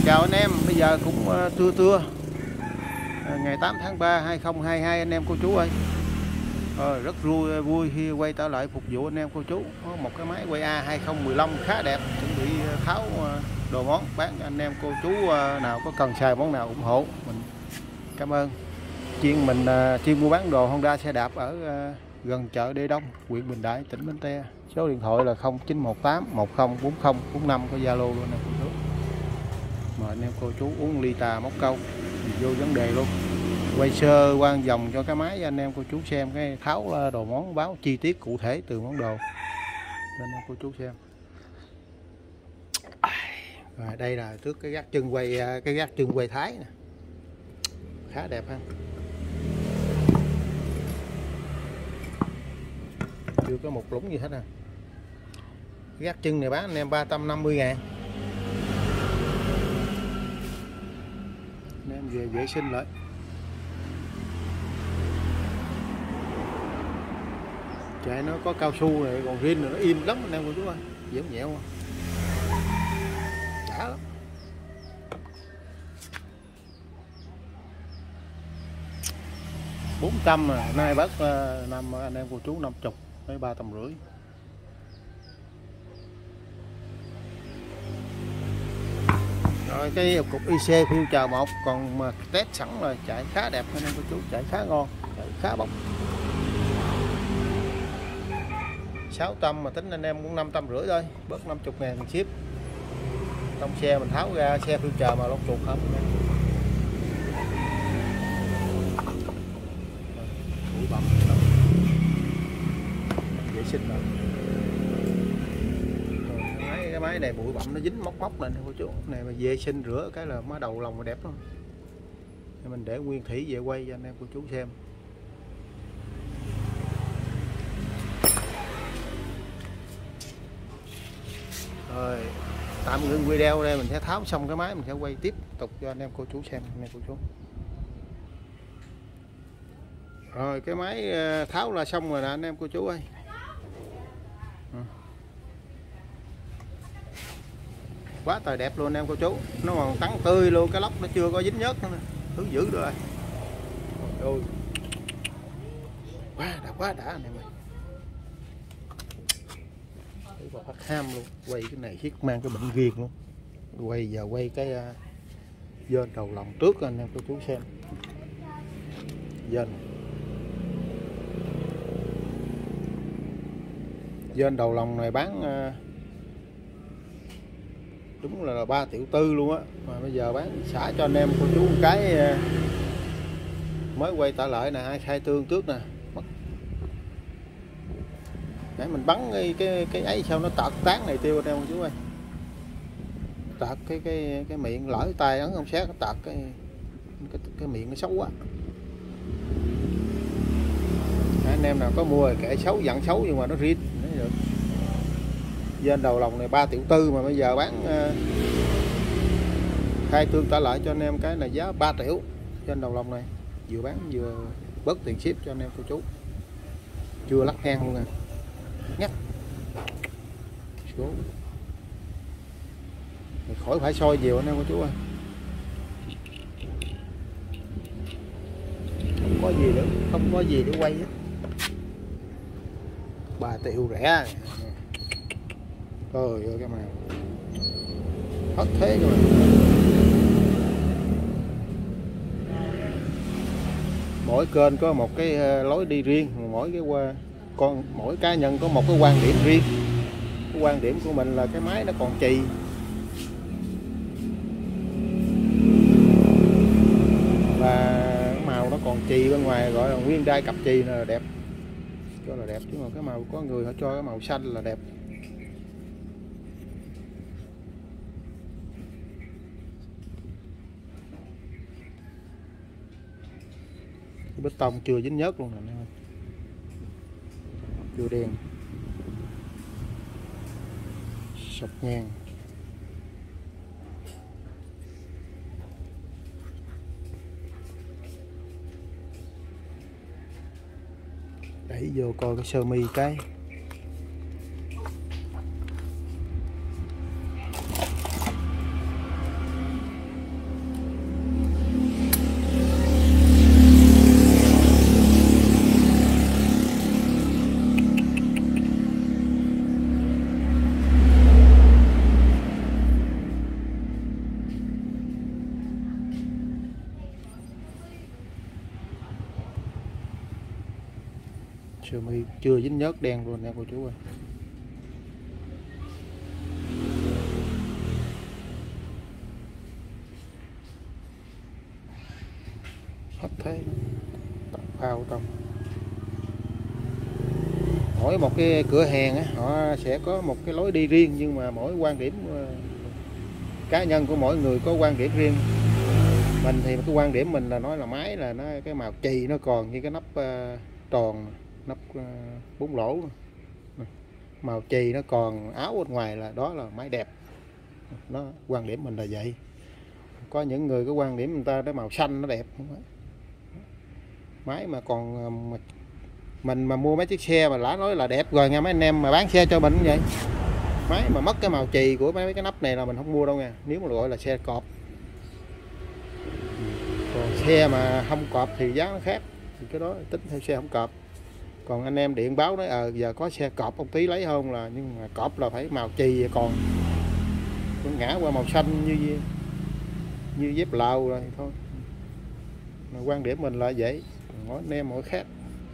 chào anh em, bây giờ cũng trưa ngày 8 tháng 3 2022 anh em cô chú ơi. Rất vui khi quay trở lại phục vụ anh em cô chú. Có một cái máy quay A 2015 khá đẹp, chuẩn bị tháo đồ món bán cho anh em cô chú nào có cần xài món nào ủng hộ mình. Cảm ơn. Chuyên mua bán đồ Honda xe đạp ở gần chợ Đê Đông, huyện Bình Đại, tỉnh Bến Tre. Số điện thoại là 0918 104045, có Zalo luôn nè cô chú. Mời anh em cô chú uống ly trà móc câu vô vấn đề luôn. Quay sơ quang vòng cho cái máy cho anh em cô chú xem, cái tháo đồ món, báo chi tiết cụ thể từ món đồ cho anh em cô chú xem. Rồi đây là trước cái gác chân quay Thái nè, khá đẹp ha. Chưa có một lũng gì hết nè. Gác chân này bán anh em 350.000. Anh em về vệ sinh lại. Chạy nó có cao su này, còn rin nó im lắm anh em cô chú ơi, dẻo nhẹo đã lắm. $400 mà nay bớt năm anh em cô chú 50 mấy 350. Rồi cái cục IC phiêu chờ 1 còn mà test sẵn là chạy khá đẹp anh em cô chú, chạy khá ngon, chạy khá bóng. 600 mà tính anh em cũng 550 thôi, bớt 50.000 tiền ship. Trong xe mình tháo ra, xe phiêu chờ mà lông chuột không. Bụi bặm vệ sinh rồi. Cái máy này bụi bặm nó dính móc lên cô chú. Này mà vệ sinh rửa cái là má đầu lòng mà đẹp lắm. Mình để nguyên thủy về quay cho anh em cô chú xem. Rồi tạm ngưng video đây, mình sẽ tháo xong cái máy mình sẽ quay tiếp tục cho anh em cô chú xem anh em cô chú. Rồi cái máy tháo là xong rồi nè anh em cô chú ơi. Quá trời đẹp luôn anh em cô chú, nó còn trắng tươi luôn, cái lốc nó chưa có dính nhớt nữa nè, thứ dữ rồi. Ôi quá đã anh em ơi. Và phát ham luôn, quay cái này thiết mang cái bệnh ghiền luôn. Quay cái dên đầu lòng trước anh em cô chú xem. Dên đầu lòng này bán đúng là 3,4 triệu luôn á, mà bây giờ bán xả cho anh em cô chú một cái mới quay trở lại nè, ai khai tương trước nè. Nãy mình bắn cái ấy sao nó tạt tán này tiêu anh em chú ơi. Tạt cái miệng, lỡ tay ấn không xét, nó tạt cái miệng nó xấu quá. Anh em nào có mua kệ xấu dặn xấu nhưng mà nó rin được. Trên đầu lòng này 3,4 triệu mà bây giờ bán khai tương trả lại cho anh em cái này giá 3 triệu. Trên đầu lòng này vừa bán vừa bớt tiền ship cho anh em cô chú. Chưa lắc hang luôn nè. Nhắc khỏi phải soi nhiều anh em cô chú ơi. Không có gì để quay hết. 3 triệu rẻ. Trời ơi cái màu hết thế rồi. Mỗi kênh có một cái lối đi riêng, mỗi cá nhân có một cái quan điểm riêng. Cái quan điểm của mình là cái máy nó còn chì, và màu nó còn chì bên ngoài, gọi là nguyên đai cặp chì là đẹp, cho là đẹp. Chứ mà cái màu có người họ cho cái màu xanh là đẹp. Cái bê tông chưa dính nhớt luôn nè, chưa đen, sọc nhang. Đẩy vô coi cái sơ mi cái. Sơ mi chưa dính nhớt đen luôn nè cô chú ơi. Hết thế phao tông. Mỗi một cái cửa hàng á, họ sẽ có một cái lối đi riêng, nhưng mà mỗi quan điểm cá nhân của mỗi người có quan điểm riêng. Mình thì cái quan điểm mình là nói là máy là nó cái màu chì nó còn như cái nắp tròn, nắp 4 lỗ, màu chì nó còn áo bên ngoài là đó là máy đẹp. Nó quan điểm mình là vậy. Có những người có quan điểm người ta cái màu xanh nó đẹp. Máy mà còn mình mà mua mấy chiếc xe mà đã nói là đẹp rồi nha mấy anh em mà bán xe cho mình cũng vậy. Máy mà mất cái màu chì của mấy cái nắp này là mình không mua đâu nha, nếu mà gọi là xe cọp. Còn xe mà không cọp thì giá nó khác, thì cái đó tính theo xe không cọp. Còn anh em điện báo nói giờ có xe cọp ông tí lấy không, là nhưng mà cọp là phải màu chì, còn ngã qua màu xanh như dép lào rồi thôi. Mà quan điểm mình là vậy, mỗi anh em mỗi khác.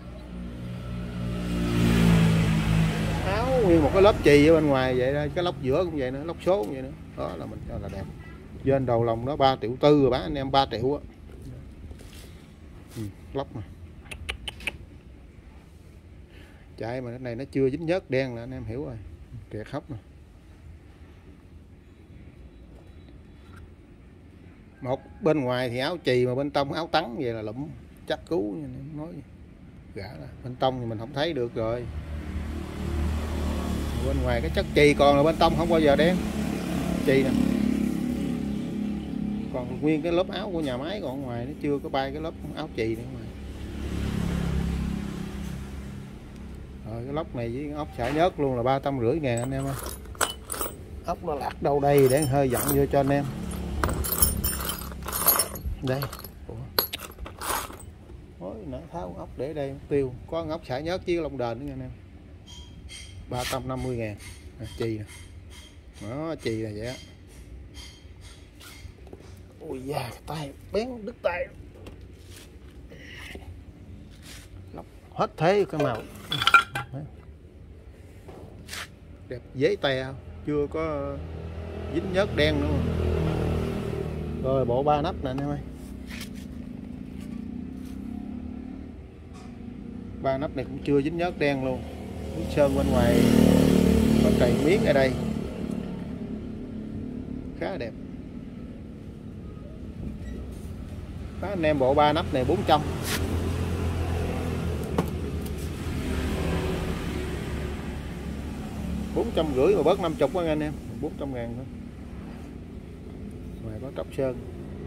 Áo nguyên một cái lớp chì ở bên ngoài vậy đó, cái lốc giữa cũng vậy nữa, lốc số cũng vậy nữa, đó là mình cho là đẹp. Trên đầu lòng nó 3,4 triệu rồi bán anh em 3 triệu á. Lốc mà chạy mà cái này nó chưa dính nhớt đen là anh em hiểu rồi, kẹt hốc nè. Một bên ngoài thì áo chì mà bên trong áo trắng vậy là lụm chắc cứu, nói gã là bên trong thì mình không thấy được rồi. Bên ngoài cái chất chì còn là bên trong không bao giờ đen chì nè. Còn nguyên cái lớp áo của nhà máy còn ngoài nó chưa có bay cái lớp áo chì nữa ngoài. Rồi cái lốc này với ốc xả nhớt luôn là 350.000 anh em ơi. Ốc nó lạc đâu đây để hơi dặn vô cho anh em. Đây. Ôi nãy tháo ốc để đây tiêu, có ốc xả nhớt với lông đền nữa nha anh em. 350.000 chì nè. Đó chì là vậy á. Ui da, tay bén đứt tay. Hết thế cái màu đẹp dễ tè, chưa có dính nhớt đen nữa. Rồi bộ 3 nắp nè anh em ơi. 3 nắp này cũng chưa dính nhớt đen luôn. Miếng sơn bên ngoài có cày miếng ở đây khá đẹp. Đó, anh em bộ 3 nắp này 400. $450 mà bớt 50 quá anh em, 400.000 thôi. Ngoài có trọc sơn.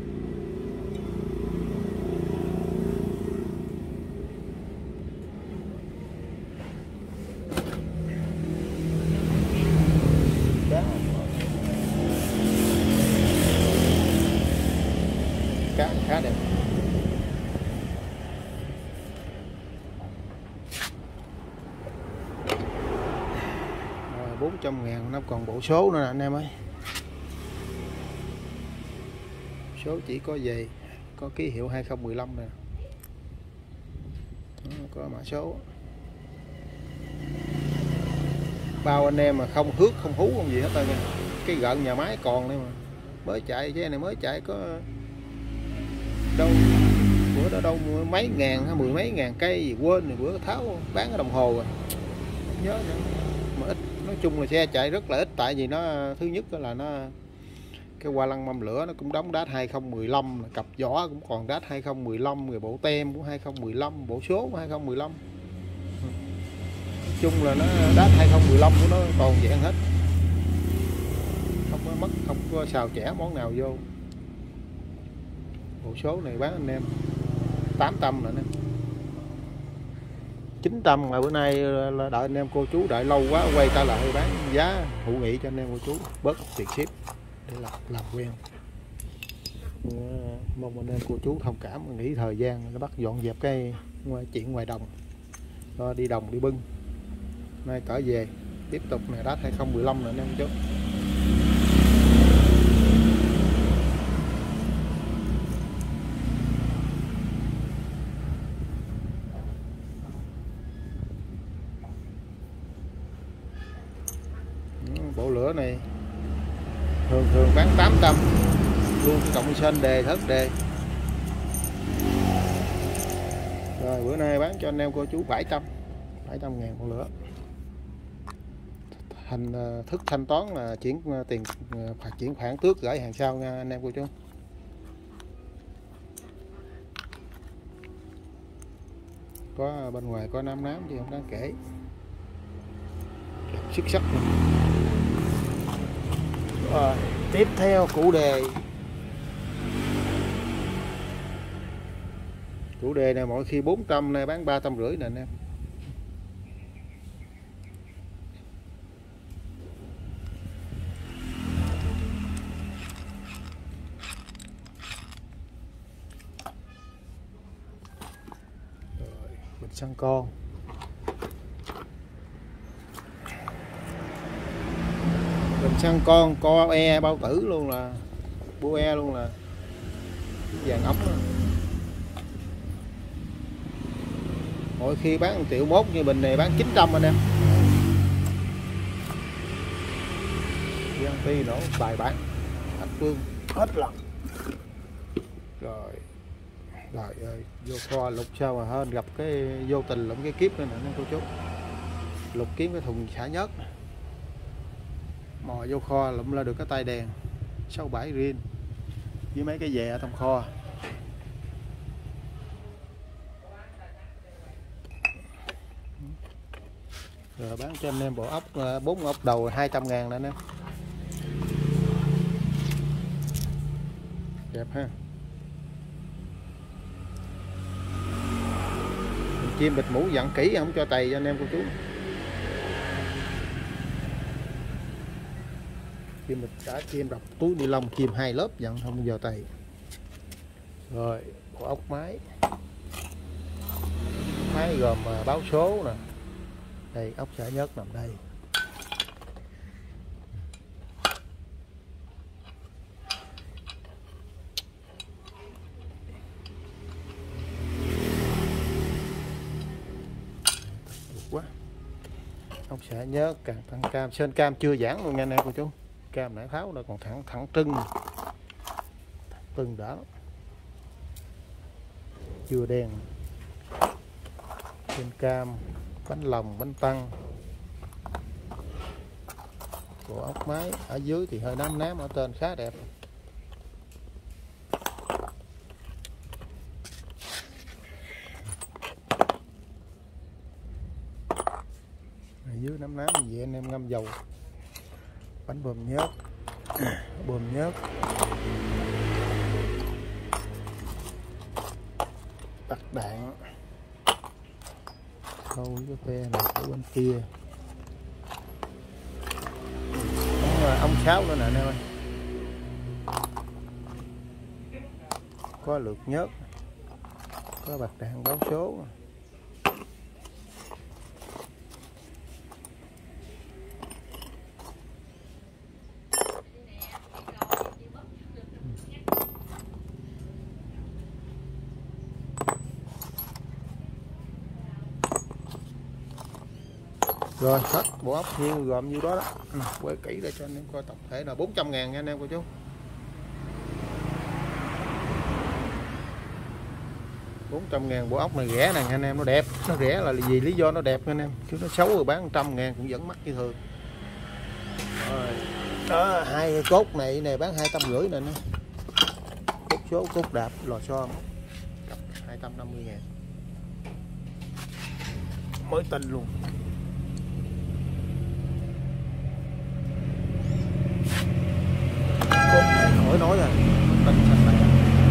Cá khá đẹp. Rồi 400.000 nó còn bộ số nữa nè anh em ơi. Số chỉ có về, có ký hiệu 2015 nè. Đó, có mã số. Bao anh em mà không hước không hú không gì hết trơn nha. Cái gợn nhà máy còn nữa mà. Mới chạy cái này mới chạy có đâu bữa đó đâu mấy ngàn hay 10 mấy ngàn cây gì quên rồi, bữa tháo bán cái đồng hồ rồi không nhớ nữa. Mà ít, nói chung là xe chạy rất là ít, tại vì nó thứ nhất là nó cái hoa lăng mâm lửa nó cũng đóng đát 2015, cặp vỏ cũng còn đát 2015, rồi bộ tem của 2015, bộ số của 2015. Nói chung là nó đát 2015 của nó còn dạng hết, không có mất, không có xào chẻ món nào vô. Bộ số này bán anh em 800 rồi nè, 900 mà bữa nay là đợi anh em cô chú đợi lâu quá quay trở lại bán giá hữu nghị cho anh em cô chú bớt tiền ship để làm quen. Mong anh em cô chú thông cảm, nghỉ thời gian nó bắt dọn dẹp cái chuyện ngoài đồng, rồi đi đồng đi bưng. Nay trở về tiếp tục này đát 2015 rồi anh em chú. bán 800 luôn cộng sên đề thớt đề. Rồi bữa nay bán cho anh em cô chú 700 ngàn một lửa. Thức thanh toán là chuyển tiền chuyển khoản trước gửi hàng sau nha anh em cô chú. Có bên ngoài có nám chứ không đáng kể, xuất sắc luôn. Tiếp theo củ đề. Củ đề này mỗi khi 400, này bán 350 nè anh em. Bình xăng con. Bình xăng con co e bao tử luôn, là bua e luôn, là vàng ống đó. Mỗi khi bán 1,1 triệu như bình này bán 900 anh em. Giang ti nổ bài bản hết phương hết lần. Rồi ơi, vô kho lục sao mà hơn gặp cái vô tình lụm cái kiếp nữa nè cô chú. Lục kiếm cái thùng xả nhớt, mò vô kho lụm ra được cái tay đèn 67 rin với mấy cái dè ở trong kho. Rồi bán cho anh em bộ ốc 4 ốc đầu 200 ngàn nè anh em. Đẹp ha. Chim bịt mũ dặn kỹ không cho tầy cho anh em cô chú. Chim bịt cả chim đập túi ni lông, chim 2 lớp dặn không giờ tầy. Rồi bộ ốc máy gồm báo số nè, đây ốc xả nhớt nằm đây. Quá. Ốc xả nhớt càng tăng cam, sên cam chưa giãn luôn nha anh em cô chú. Cam nãy tháo nó còn thẳng trưng đã. Chưa đen. Sên cam, bánh lòng, bánh tăng. Bộ ốc máy ở dưới thì hơi nám ở trên khá đẹp. Ở dưới nám vậy anh em ngâm dầu. Bánh bơm nhớt, tắt đạn, khâu với cái phe này ở bên kia. Ống 6 nữa nè anh em ơi. Có lượt nhớt, có bạc đạn báo số. Rồi hết bộ ốc nhiêu gồm nhiêu đó. Quay kỹ để cho anh em coi tổng thể là 400 ngàn nha anh em cô chú. 400 ngàn bộ ốc này rẻ nè anh em, nó đẹp. Nó rẻ là vì lý do nó đẹp anh em, chứ nó xấu rồi bán 100 ngàn cũng vẫn mắc như thường. Rồi đó, hai cái cốt này bán 250 nè. Cốt số, cốt đạp, lò xo 250 ngàn. Mới tinh luôn. Khỏi nói rồi. Tinh xanh này.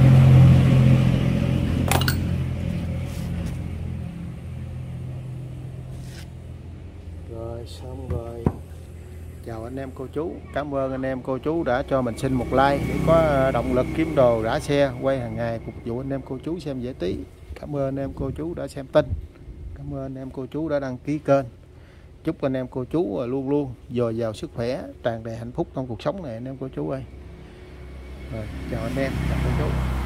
Rồi xong rồi. Chào anh em cô chú. Cảm ơn anh em cô chú đã cho mình xin một like để có động lực kiếm đồ rã xe quay hàng ngày phục vụ anh em cô chú xem giải trí. Cảm ơn anh em cô chú đã xem tin. Cảm ơn anh em cô chú đã đăng ký kênh. Chúc anh em cô chú luôn luôn dồi dào sức khỏe, tràn đầy hạnh phúc trong cuộc sống này anh em cô chú ơi. Rồi, chào anh em, chào cô chú.